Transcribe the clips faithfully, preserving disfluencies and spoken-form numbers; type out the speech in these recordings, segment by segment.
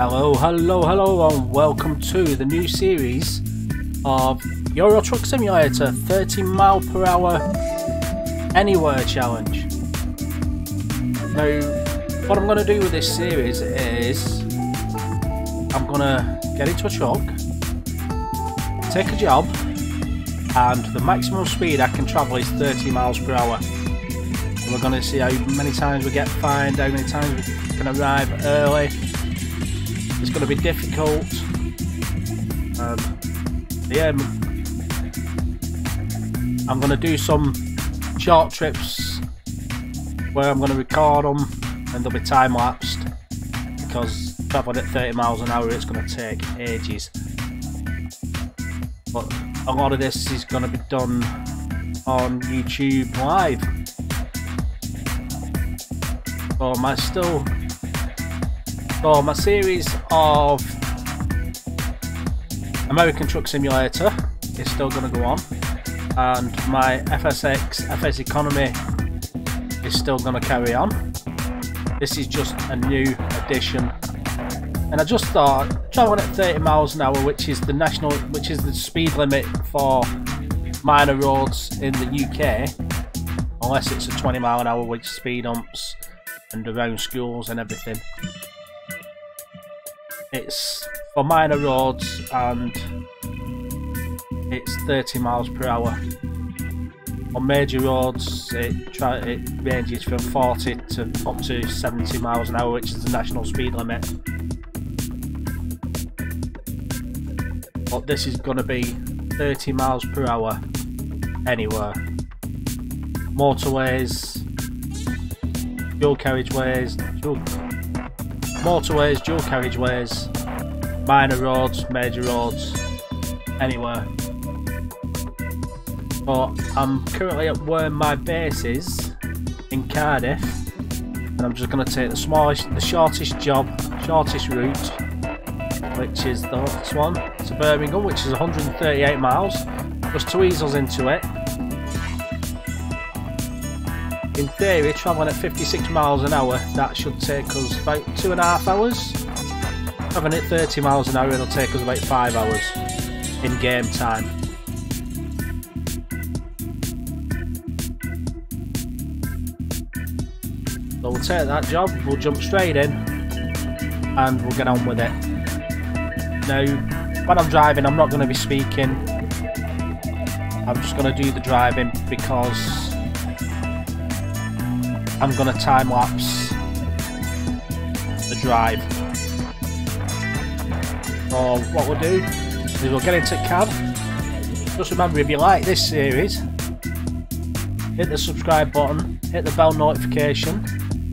Hello, hello, hello, and welcome to the new series of Euro Truck Simulator thirty mile per hour Anywhere Challenge. Now, what I'm going to do with this series is I'm going to get into a truck, take a job, and the maximum speed I can travel is thirty miles per hour. And we're going to see how many times we get fined, how many times we can arrive early. It's going to be difficult. Um, yeah, I'm going to do some short trips where I'm going to record them and they'll be time lapsed, because traveling at thirty miles an hour it's going to take ages. But a lot of this is going to be done on YouTube Live. So my still So my series of American Truck Simulator is still going to go on, and my F S X F S Economy is still going to carry on. This is just a new addition, and I just thought traveling at thirty miles an hour, which is the national, which is the speed limit for minor roads in the U K, unless it's a twenty mile an hour with speed humps and around schools and everything. It's for minor roads and it's thirty miles per hour. On major roads it, try, it ranges from forty to up to seventy miles an hour, which is the national speed limit. But this is going to be thirty miles per hour anywhere. Motorways, dual carriageways, dual motorways, dual carriageways, minor roads, major roads, anywhere. But I'm currently at where my base is in Cardiff, and I'm just going to take the smallest, the shortest job, shortest route, which is the this one to Birmingham, which is one hundred thirty-eight miles. Just to ease us into it. In theory, travelling at fifty-six miles an hour, that should take us about two and a half hours. Travelling at thirty miles an hour, it'll take us about five hours in game time. So we'll take that job, we'll jump straight in, and we'll get on with it. Now, when I'm driving, I'm not going to be speaking. I'm just going to do the driving because I'm going to time lapse the drive. So what we'll do is we'll get into cab. Just remember, if you like this series, hit the subscribe button, hit the bell notification,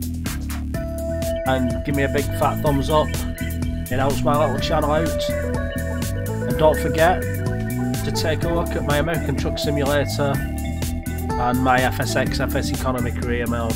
and give me a big fat thumbs up. It helps my little channel out. And don't forget to take a look at my American Truck Simulator and my F S X F S Economy career mode.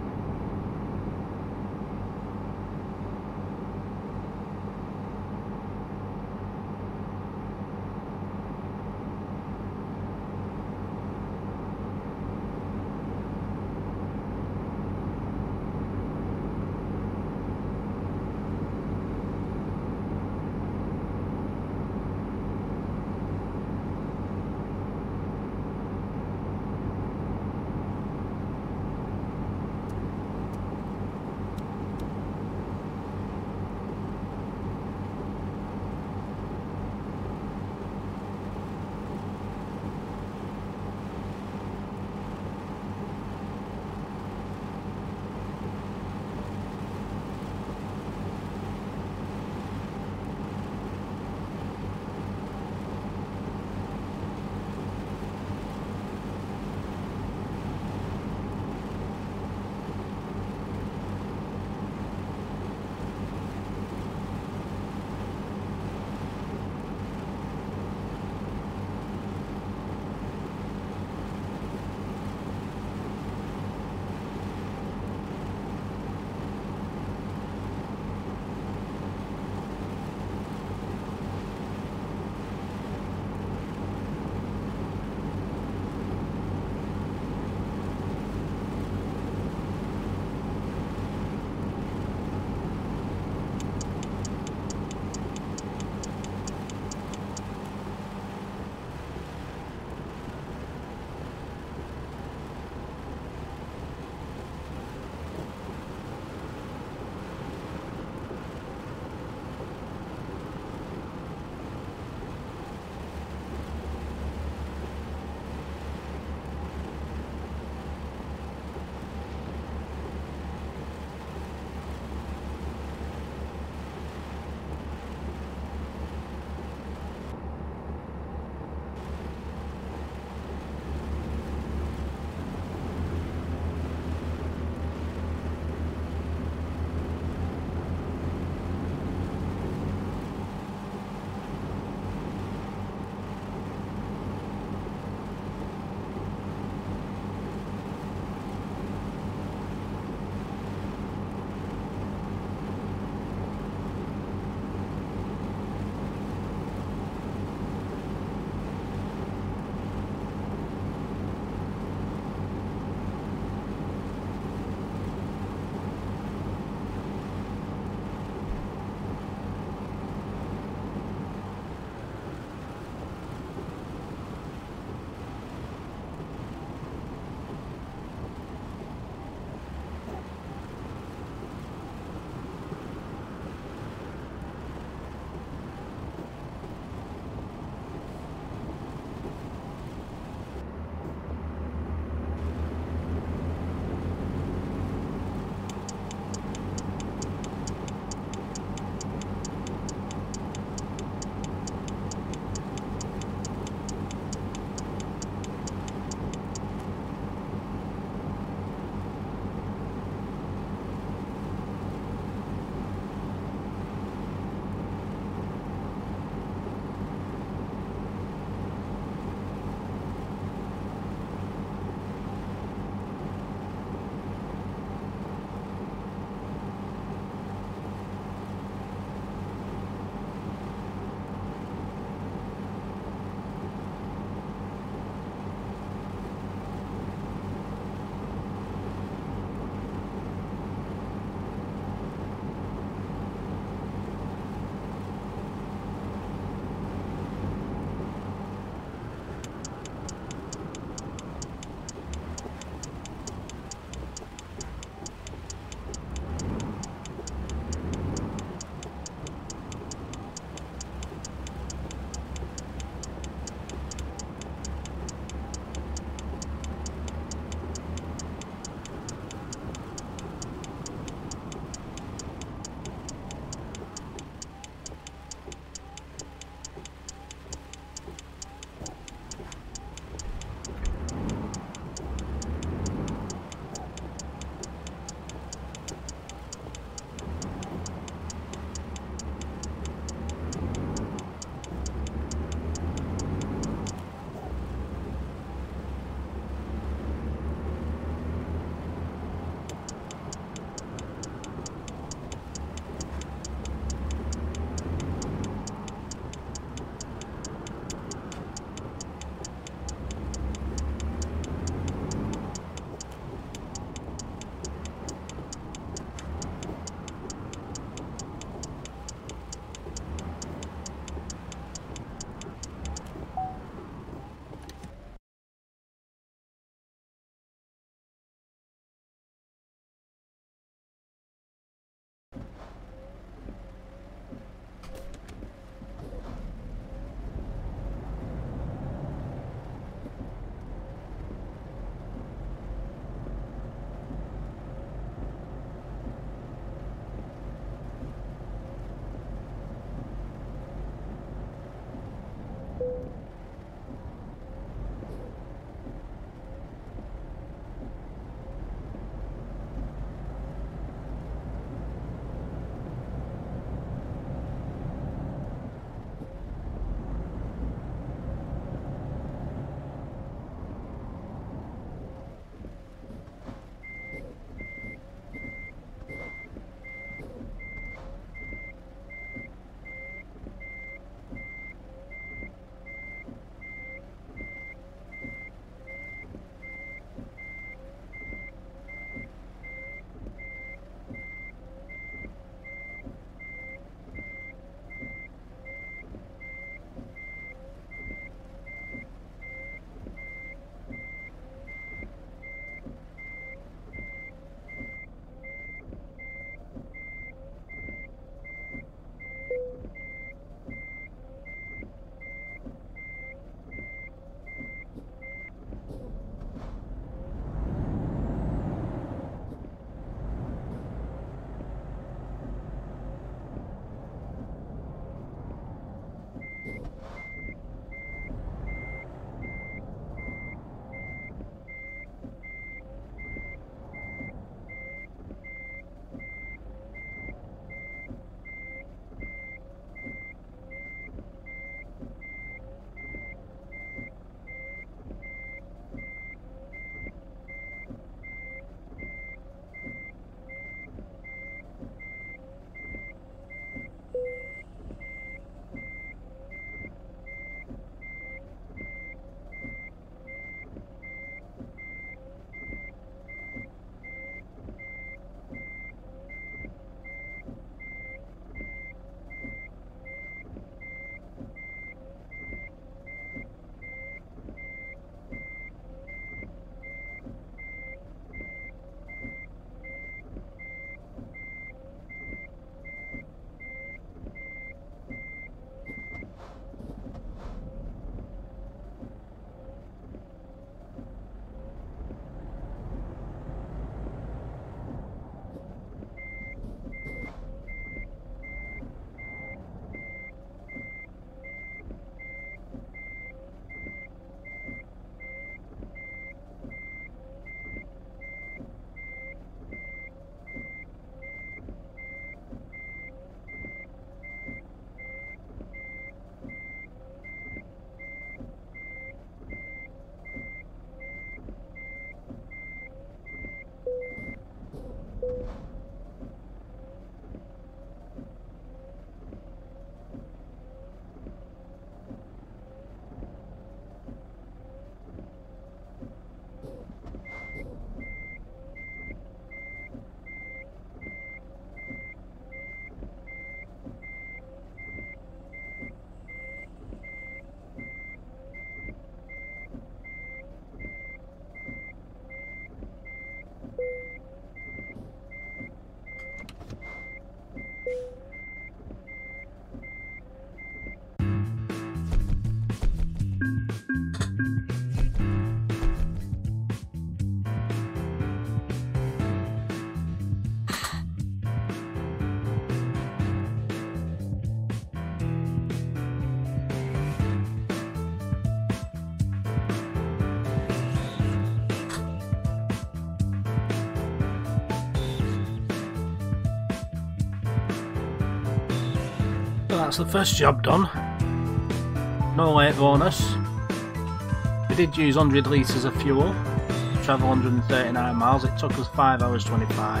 that's the first job done. No late bonus. We did use one hundred litres of fuel, travel one hundred thirty-nine miles, it took us five hours twenty-five.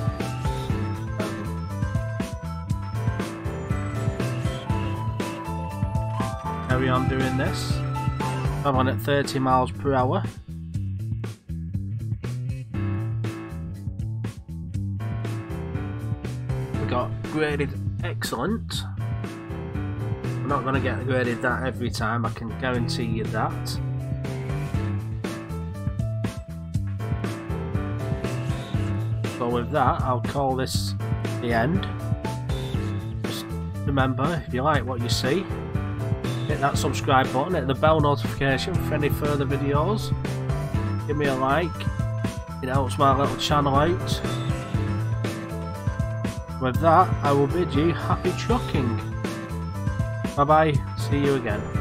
Carry on doing this. I'm on at thirty miles per hour. We got graded excellent. I'm not going to get graded that every time, I can guarantee you that. So with that, I'll call this the end. Just remember, if you like what you see, hit that subscribe button, hit the bell notification for any further videos. Give me a like, it helps my little channel out. With that, I will bid you happy trucking. Bye bye, see you again.